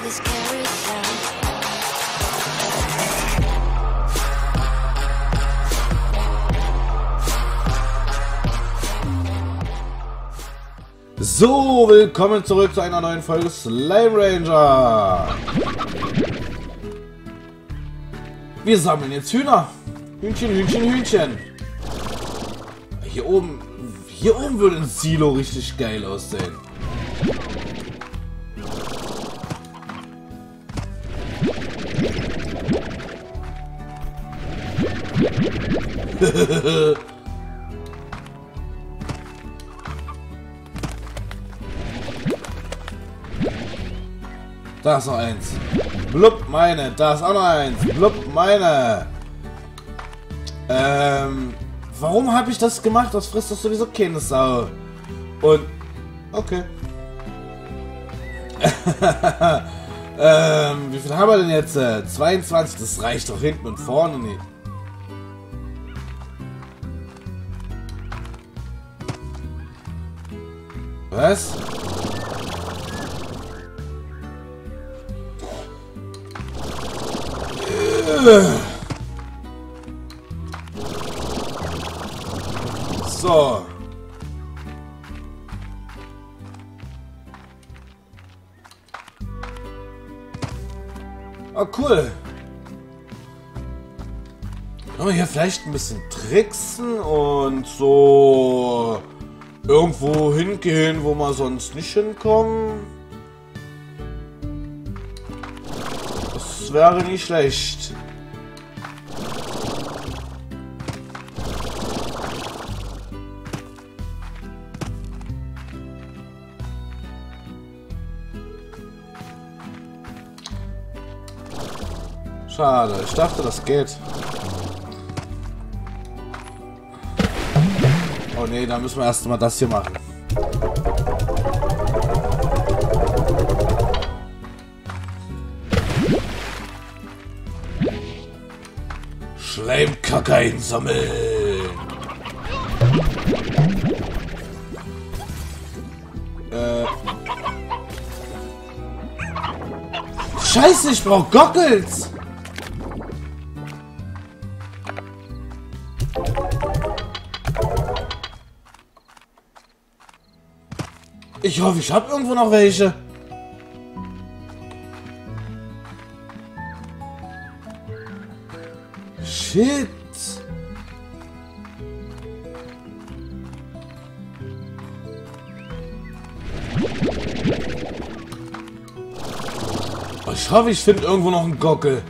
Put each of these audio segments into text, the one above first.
the scary sound. So, willkommen zurück zu einer neuen Folge Slime Ranger. Wir sammeln jetzt Hühner. Hühnchen, Hühnchen, Hühnchen. Hier oben würde ein Silo richtig geil aussehen. Da ist noch eins. Blub, meine. Da ist auch noch eins. Blub, meine. Warum habe ich das gemacht? Das frisst doch sowieso keine Sau. Und... Okay. Wie viel haben wir denn jetzt? 22. Das reicht doch hinten und vorne nicht. Was? So. Oh, cool. Können wir hier vielleicht ein bisschen tricksen und so irgendwo hingehen, wo wir sonst nicht hinkommen? Das wäre nicht schlecht. Schade, ich dachte, das geht. Oh nee, dann müssen wir erst mal das hier machen. Schleimkacke einsammeln. Scheiße, ich brauch Goggles. Ich hoffe, ich habe irgendwo noch welche. Shit. Ich hoffe, ich finde irgendwo noch einen Gockel.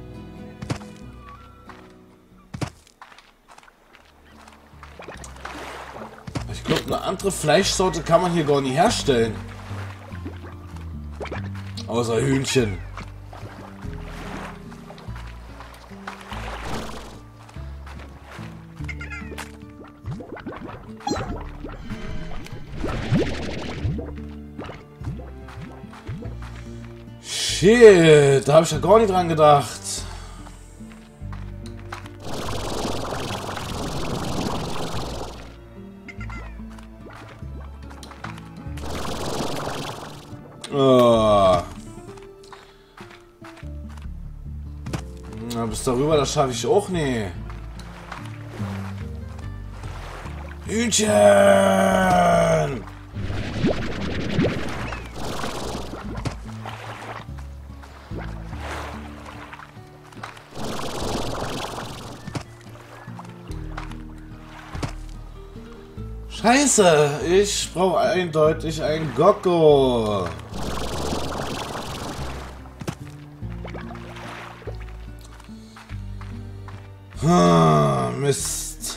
Ich glaube, eine andere Fleischsorte kann man hier gar nicht herstellen. Außer Hühnchen. Shit, da habe ich ja gar nicht dran gedacht. Oh. Na, bis darüber, das schaffe ich auch nie. Hühnchen! Scheiße, ich brauche eindeutig ein Gocko. Mist.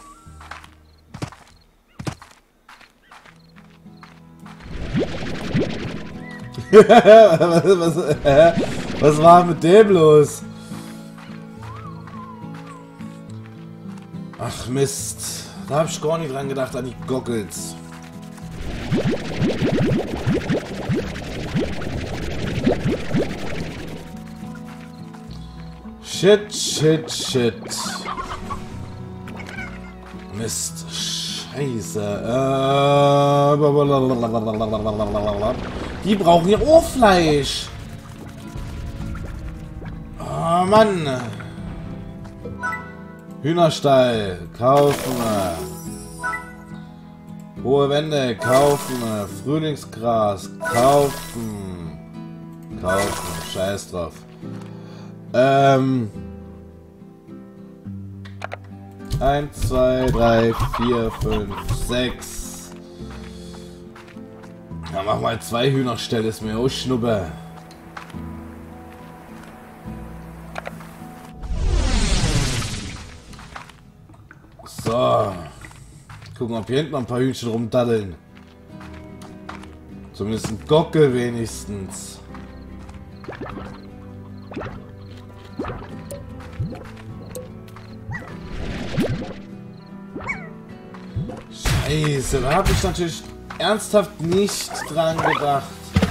Was war mit dem los? Ach Mist. Da habe ich gar nicht dran gedacht, an die Goggles. Shit, shit, shit. Mist. Scheiße. Die brauchen ja auch Fleisch. Oh Mann! Hühnerstall, kaufen. Hohe Wände, kaufen. Frühlingsgras, kaufen. Kaufen, scheiß drauf. 1, 2, 3, 4, 5, 6. Ja, mach mal 2 Hühnerställe, ist mir auch Schnuppe. So. Gucken, ob hier hinten noch ein paar Hühnchen rumdaddeln. Zumindest ein Gockel wenigstens. Scheiße, da habe ich natürlich ernsthaft nicht dran gedacht.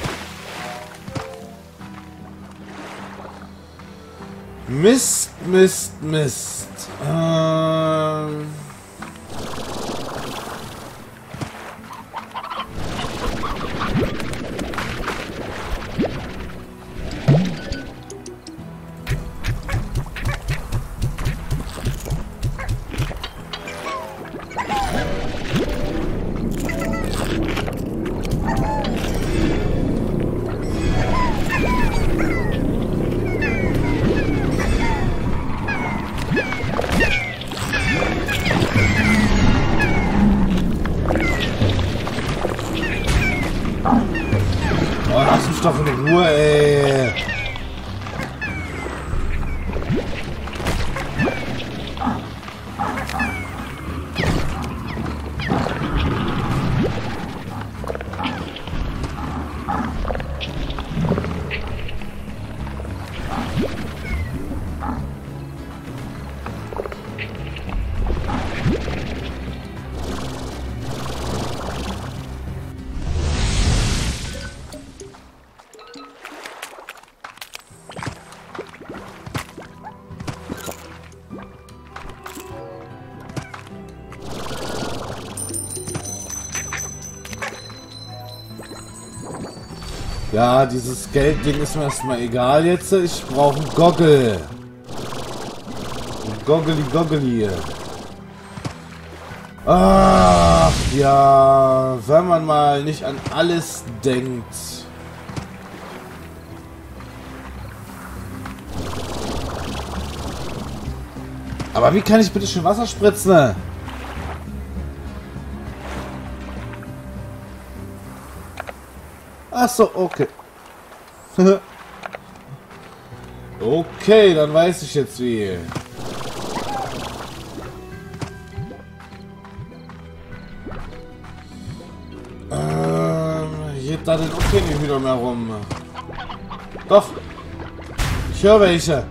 Mist, Mist, Mist. Lass mich doch in Ruhe, ey. Ja, dieses Geldding ist mir erstmal egal jetzt. Ich brauche einen Goggle. Goggeli, Goggeli. Ach ja, wenn man mal nicht an alles denkt. Aber wie kann ich bitte schön Wasser spritzen? Ach so, okay. Okay, dann weiß ich jetzt wie. Hier da den okay wieder mehr rum. Doch. Ich höre welche.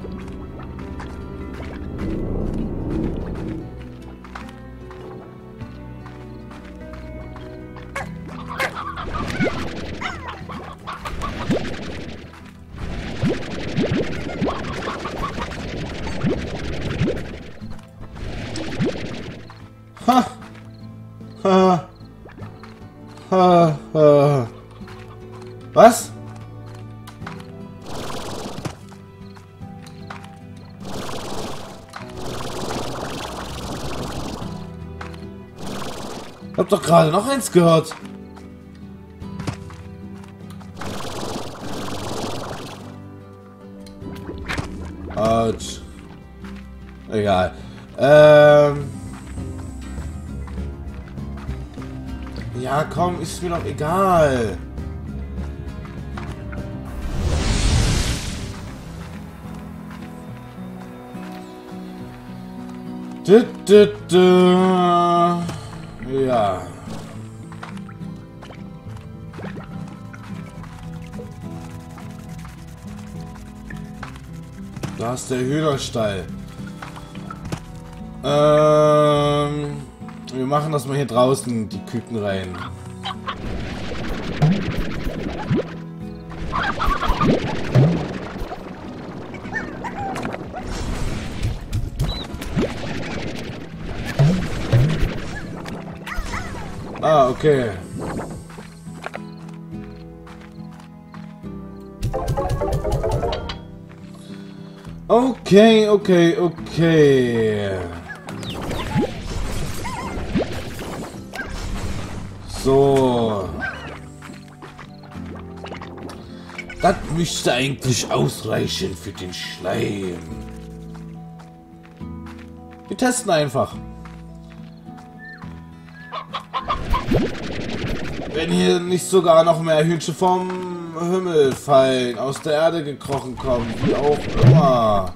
Ha. Ha. Ha. Ha. Was? Ich hab doch gerade noch eins gehört. Autsch. Egal. Ja, komm, ist mir doch egal. Ja. Da ist der Hühnerstall. Wir machen das mal hier draußen, die Küken rein. Ah, okay. Okay, okay, okay. So. Das müsste eigentlich ausreichen für den Schleim. Wir testen einfach. Wenn hier nicht sogar noch mehr Hühnchen vom Himmel fallen, aus der Erde gekrochen kommen, wie auch immer.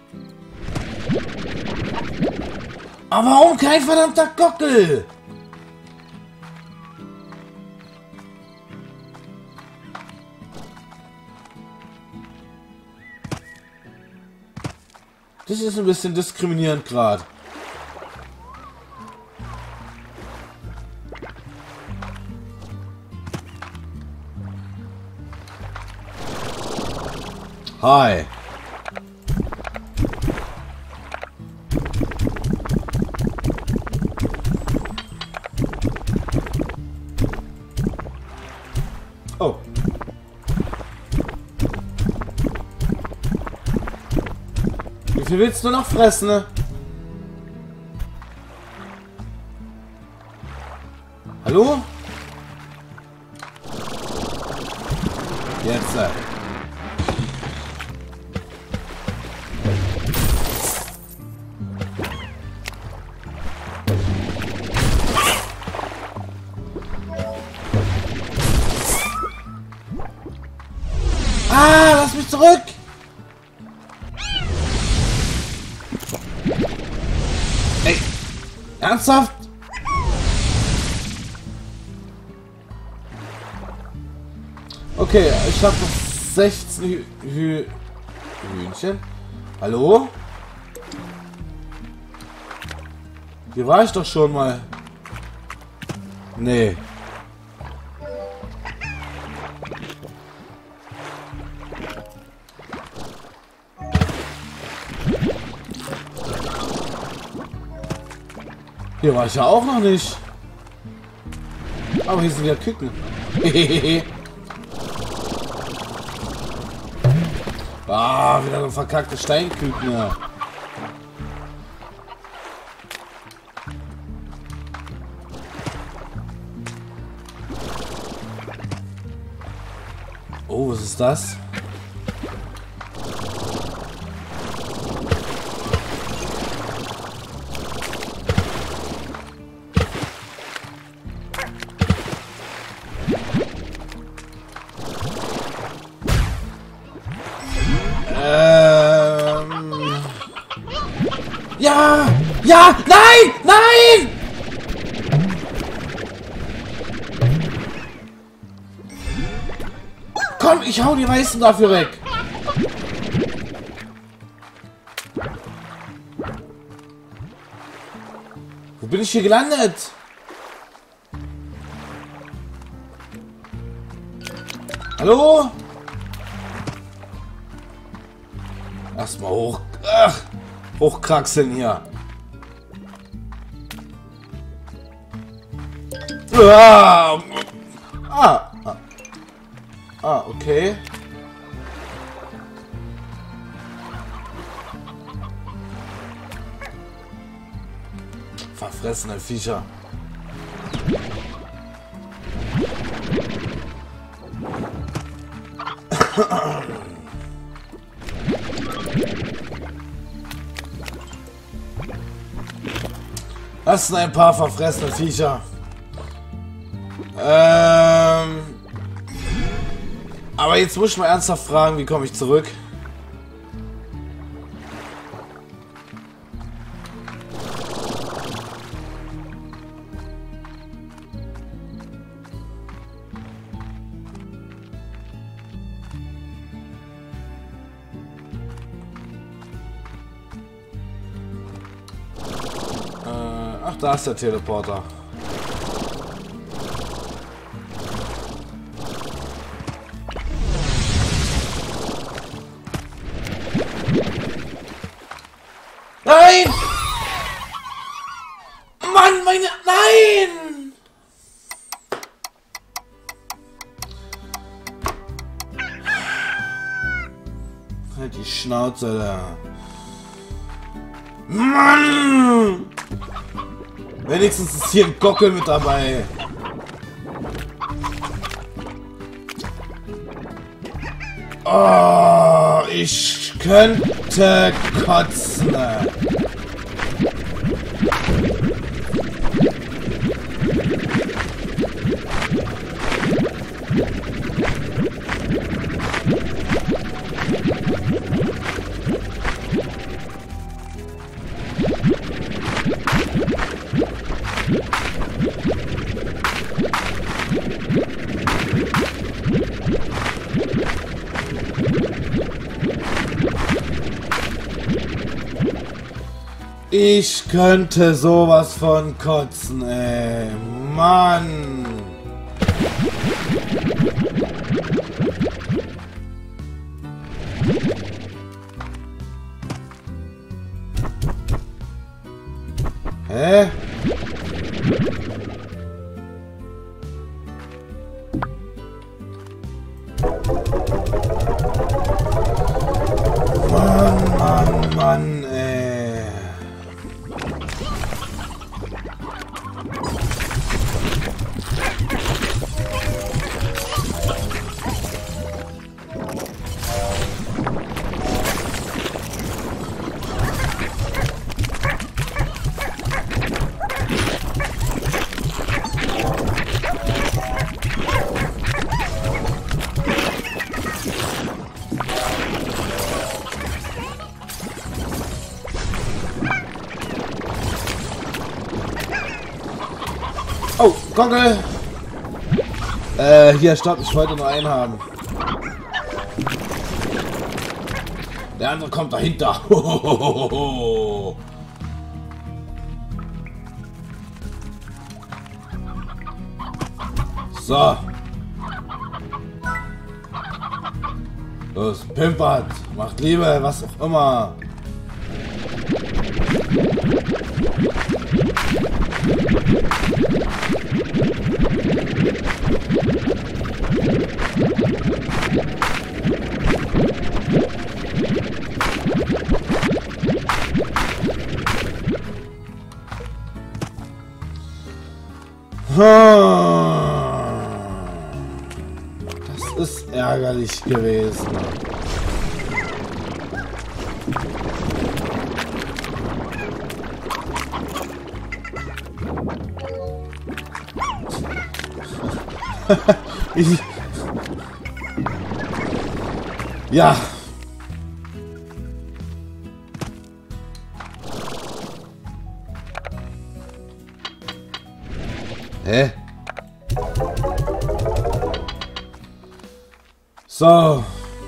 Aber warum kein verdammter Gockel? Das ist ein bisschen diskriminierend gerade. Hi. Oh. Wie viel willst du noch fressen, ne? Hallo? Jetzt. Ah, lass mich zurück! Ey, ernsthaft? Okay, ich habe noch 16 Hühnchen. Hallo? Hier war ich doch schon mal. Nee. Hier war ich ja auch noch nicht. Aber hier sind ja Küken. Ah, wieder so ein verkackte Steinküken. Ja. Oh, was ist das? Ja! Ja! Nein! Nein! Komm, ich hau die Weißen dafür weg. Wo bin ich hier gelandet? Hallo? Erstmal hoch. Ach, hochkraxeln hier. Okay. Verfressene Viecher. Das sind ein paar verfressene Viecher. Aber jetzt muss ich mal ernsthaft fragen, wie komme ich zurück? Ach, da ist der Teleporter. Nein! Mann, meine... Nein! Halt die Schnauze da. Mann! Wenigstens ist hier ein Gockel mit dabei. Oh, ich könnte kotzen. Ich könnte sowas von kotzen, ey. Mann. Hä? Mann, ey. Oh, Gockel! Hier, stopp, ich wollte nur einen haben. Der andere kommt dahinter. So. Los, pimpert, macht Liebe, was auch immer. Das ist ärgerlich gewesen. Ja. Hä? So.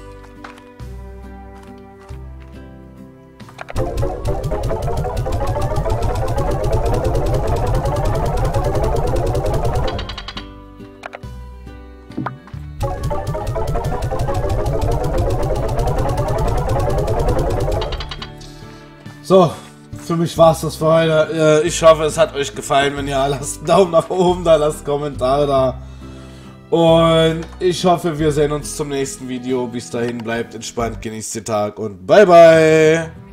So, für mich war es das für heute. Ich hoffe, es hat euch gefallen. Wenn ja, lasst einen Daumen nach oben da, lasst Kommentare da. Und ich hoffe, wir sehen uns zum nächsten Video. Bis dahin, bleibt entspannt, genießt den Tag und bye bye.